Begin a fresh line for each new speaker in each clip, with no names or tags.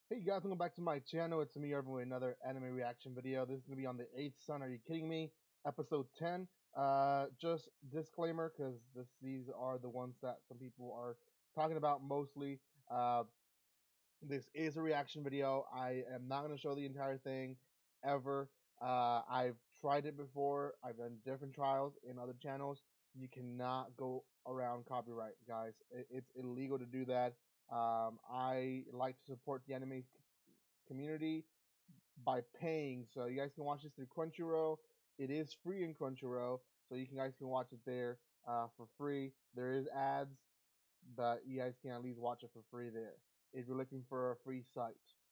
Hey guys, welcome back to my channel. It's me, Urban, with another anime reaction video. This is gonna be on the 8th Sun. Are you kidding me? Episode 10. Just disclaimer, because these are the ones that some people are talking about mostly. This is a reaction video. I am not gonna show the entire thing ever. I've tried it before. I've done different trials in other channels. You cannot go around copyright, guys. It's illegal to do that. I like to support the anime community by paying. So you guys can watch this through Crunchyroll. It is free in Crunchyroll, so you guys can watch it there for free. There is ads, but you guys can at least watch it for free there if you're looking for a free site.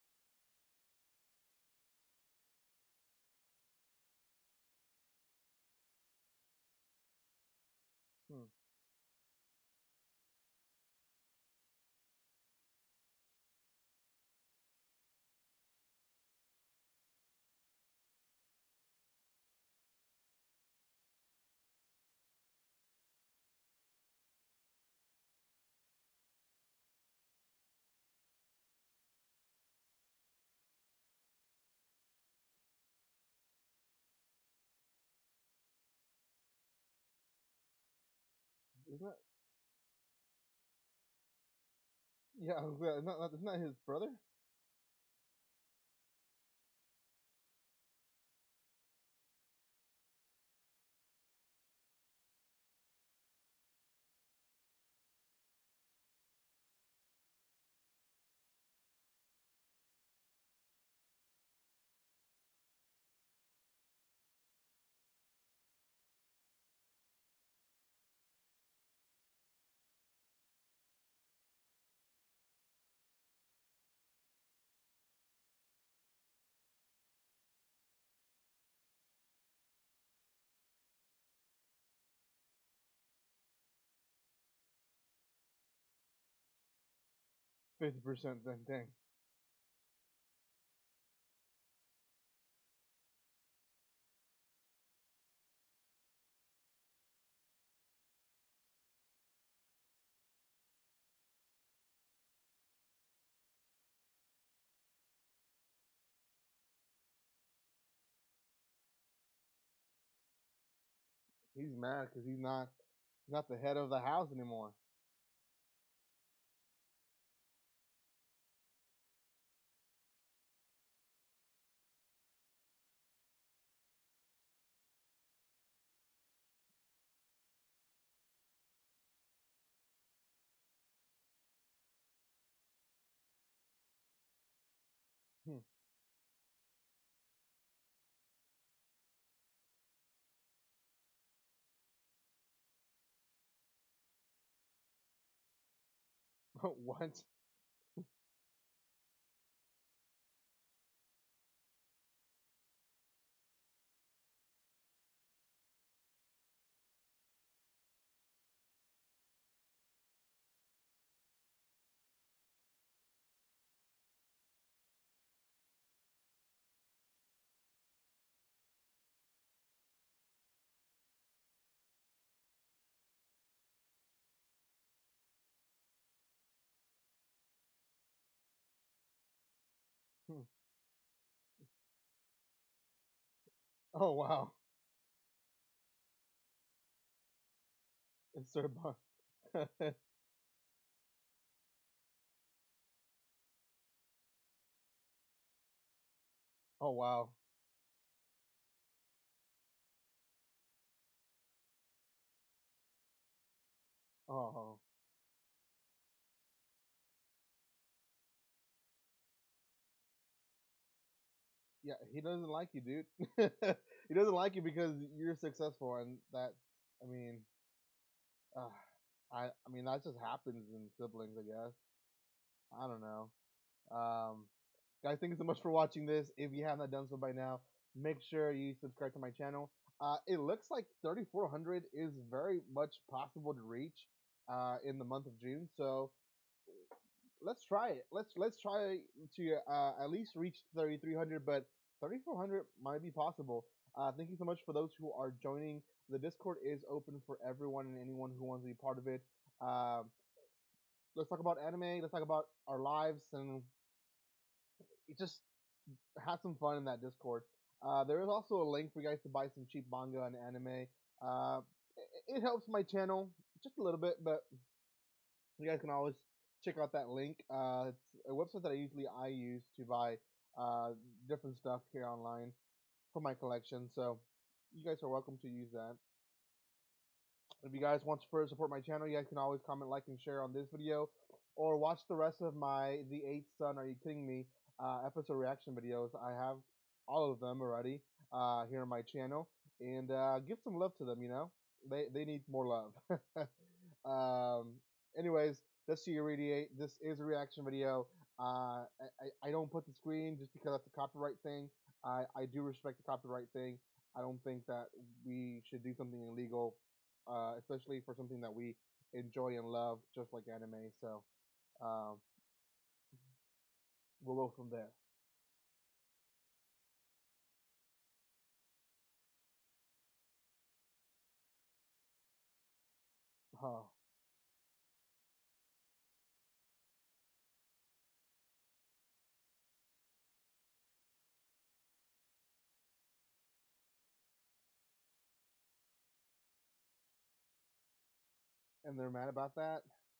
Hmm. Isn't that? Yeah, isn't that his brother? $50% then, dang. He's mad because he's not the head of the house anymore. Hmm. What? Hmm. Oh wow. It's Sir Bar. Oh wow. Oh. Yeah, he doesn't like you, dude. He doesn't like you because you're successful, and that's, I mean, uh, I mean that just happens in siblings, I guess. I don't know. Um, guys, thank you so much for watching this. If you have not done so by now, make sure you subscribe to my channel. It looks like 3,400 is very much possible to reach in the month of June. So let's try it. Let's try to at least reach 3,300, but 3,400 might be possible. Thank you so much for those who are joining. The Discord is open for everyone and anyone who wants to be part of it. Um, let's talk about anime. Let's talk about our lives and just have some fun in that Discord. There is also a link for you guys to buy some cheap manga and anime. Uh, it helps my channel just a little bit, but you guys can always check out that link. It's a website that I use to buy uh, different stuff here online for my collection. So you guys are welcome to use that. If you guys want to further support my channel, you guys can always comment, like, and share on this video, or watch the rest of my The Eighth Son. Are you kidding me? Episode reaction videos. I have all of them already here on my channel, and give some love to them. You know, they need more love. um, anyways, that's to Radiate. This is a reaction video. I don't put the screen just because that's a copyright thing. I do respect the copyright thing. I don't think that we should do something illegal, especially for something that we enjoy and love, just like anime. So um, we'll go from there. Huh. And they're mad about that?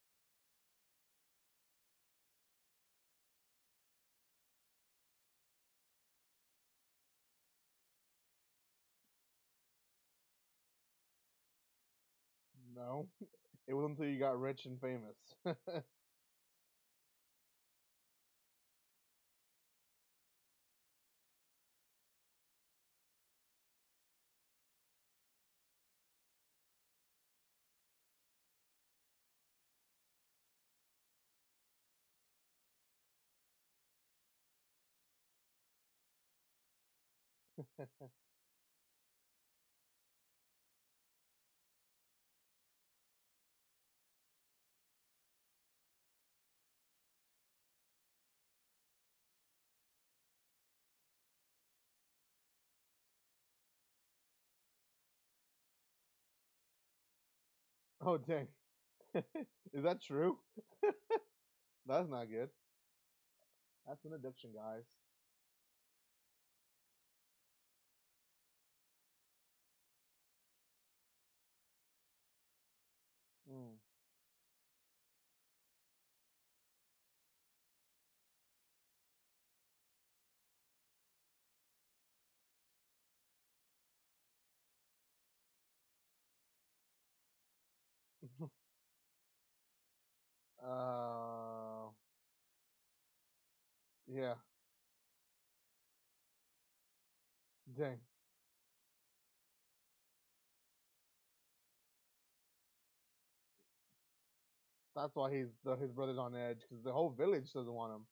No. It was until you got rich and famous. Oh dang. Is that true? That's not good. That's an addiction, guys. Mm. uh, yeah. Dang. That's why his brother's on edge because the whole village doesn't want him.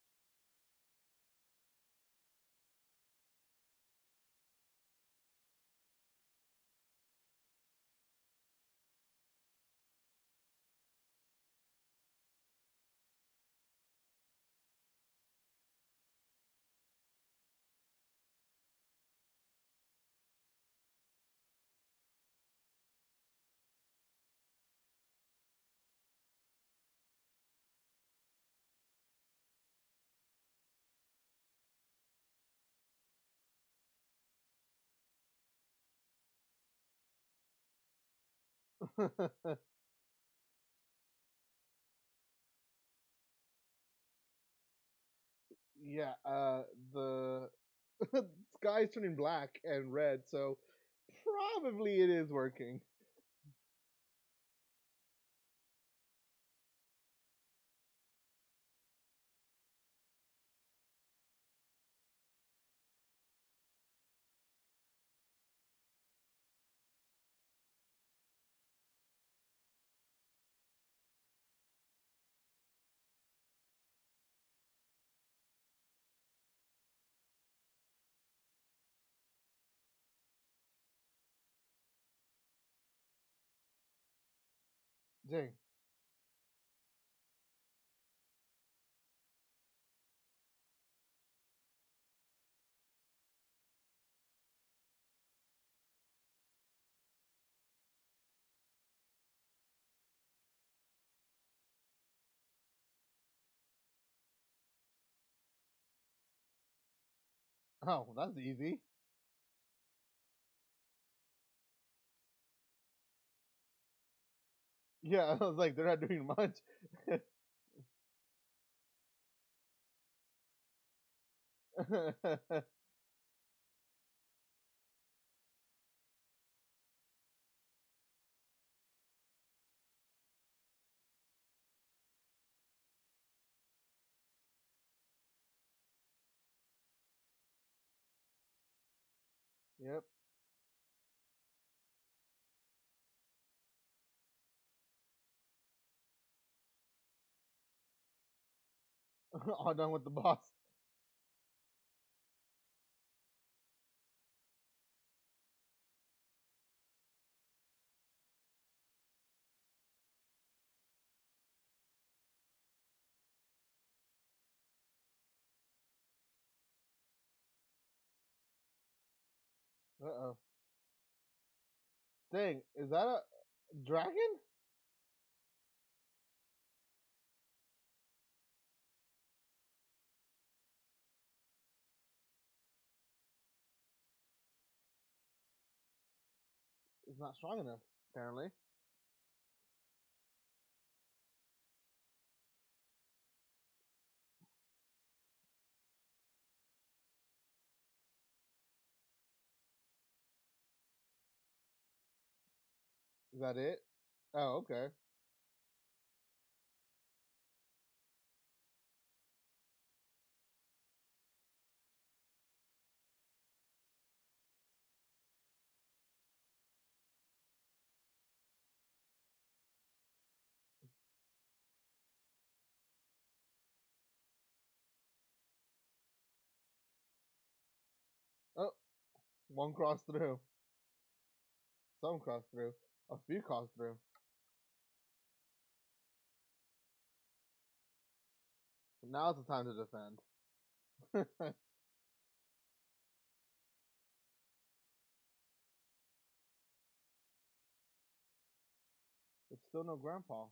Yeah. The sky's turning black and red, so probably it is working. Dang. Oh, that's easy. Yeah, I was like, they're not doing much. Yep. All done with the boss. Uh oh. Dang, is that a dragon? It's not strong enough, apparently. Is that it? Oh, okay. Oh, one crossed through. Some crossed through. A few crossed through. Now's the time to defend. It's still no grandpa.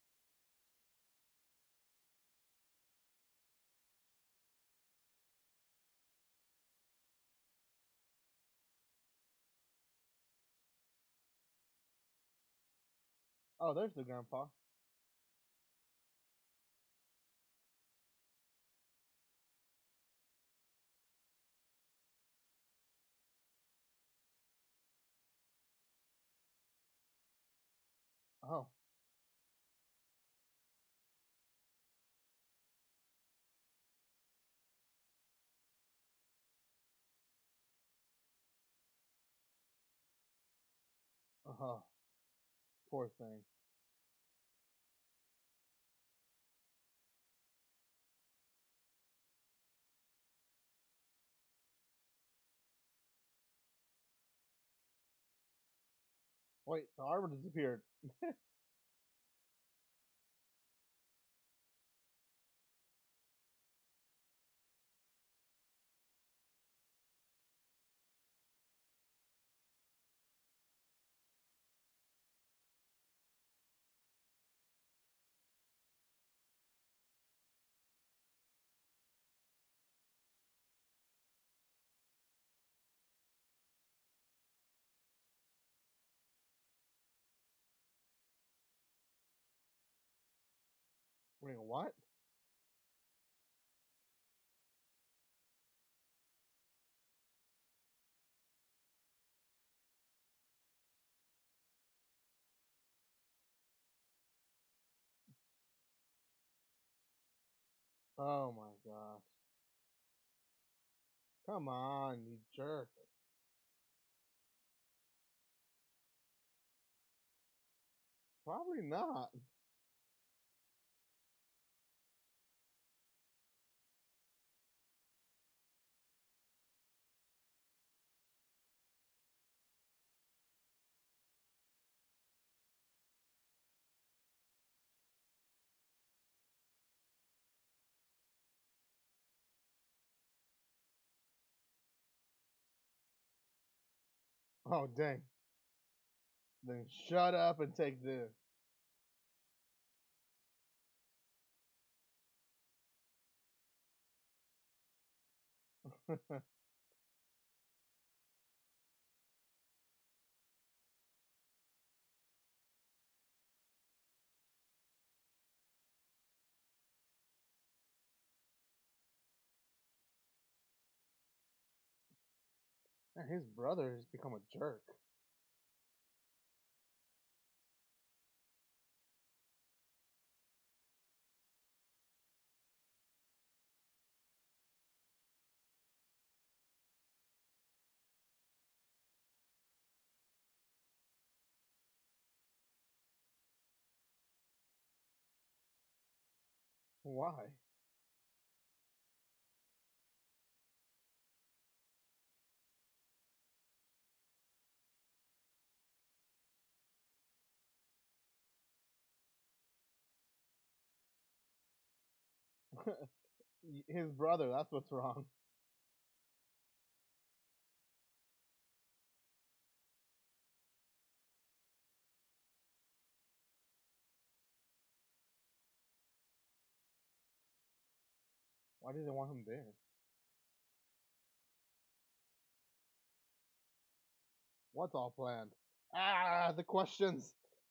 Oh, there's the grandpa. Oh, oh, poor thing. Wait, the armor disappeared. Wait, what? Oh my gosh. Come on, you jerk. Probably not. Oh, dang. Then shut up and take this. Man, his brother has become a jerk. Why? His brother, that's what's wrong. Why do they want him there? What's all planned? Ah, the questions.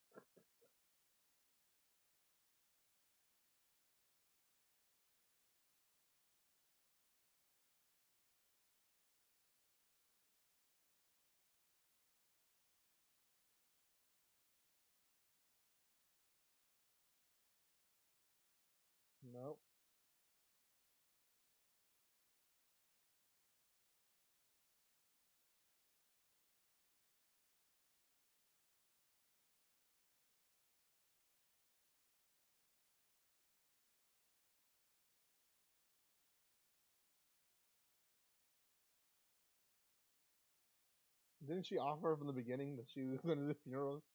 Nope. Didn't she offer from the beginning that she was going to do funerals?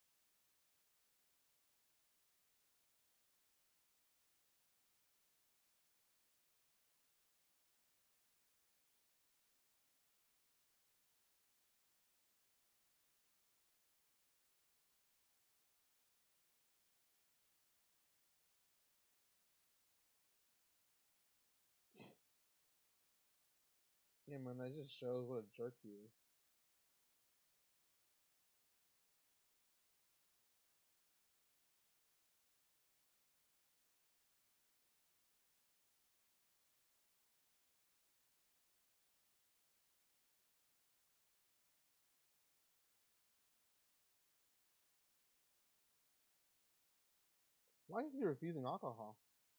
Yeah, man, that just shows what a jerk he is. Why is he refusing alcohol?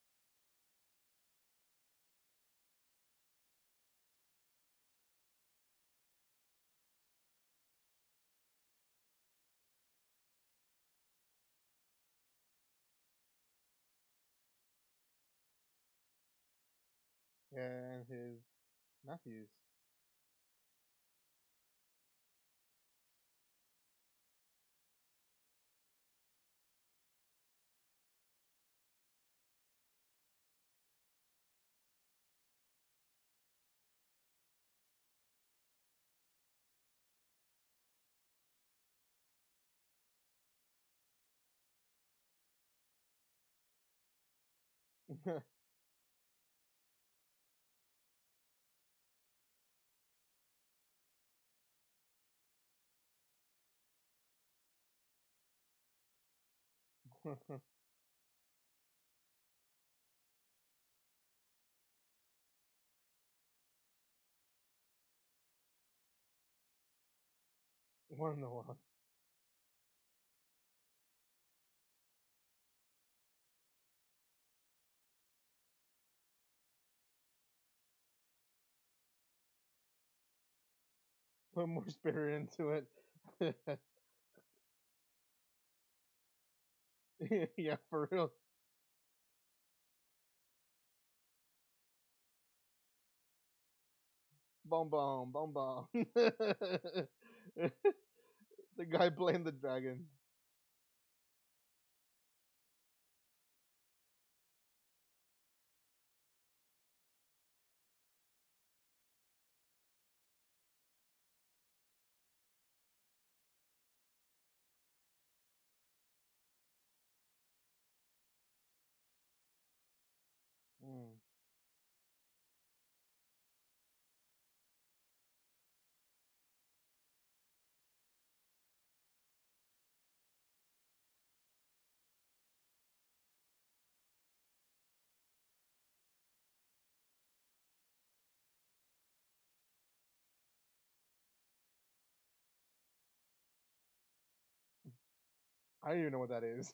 And his nephews. One in the one. Put more spirit into it. Yeah, for real. Boom, boom, boom, boom. The guy playing the dragon. Mm. I don't even know what that is.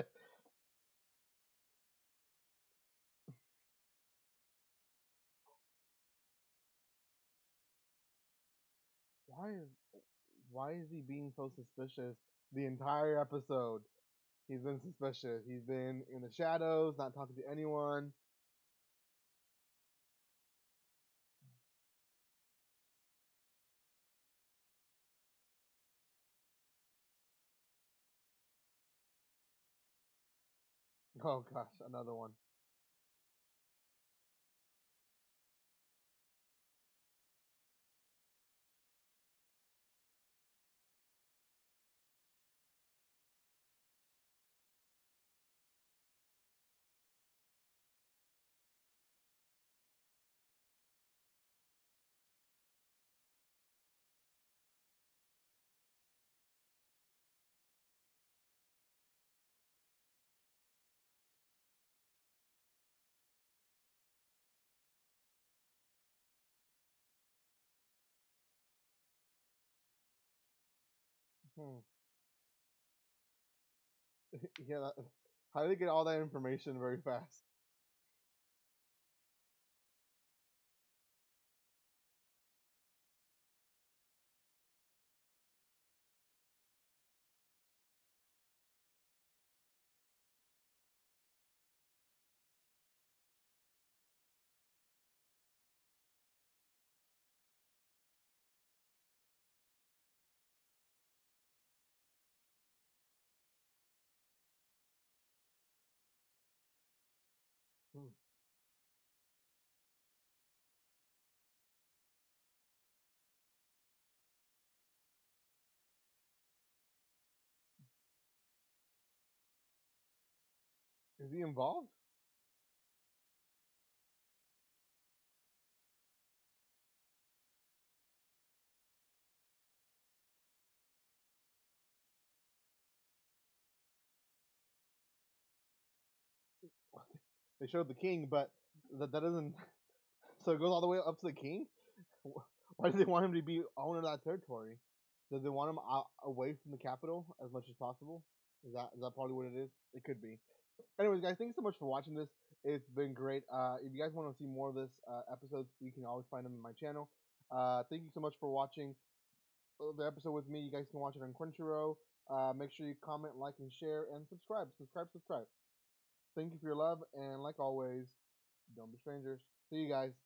why is why is he being so suspicious the entire episode? He's been suspicious. He's been in the shadows, not talking to anyone. Oh gosh, another one. Hmm. Yeah, how did they get all that information very fast? Hmm. Is he involved? They showed the king, but that doesn't. So it goes all the way up to the king. Why do they want him to be owner of that territory? Does they want him out, away from the capital as much as possible? Is that probably what it is? It could be. Anyways, guys, thanks so much for watching this. It's been great. If you guys want to see more of this episodes, you can always find them in my channel. Thank you so much for watching the episode with me. You guys can watch it on Crunchyroll. Make sure you comment, like, and share, and subscribe. Subscribe. Thank you for your love, and like always, don't be strangers. See you guys.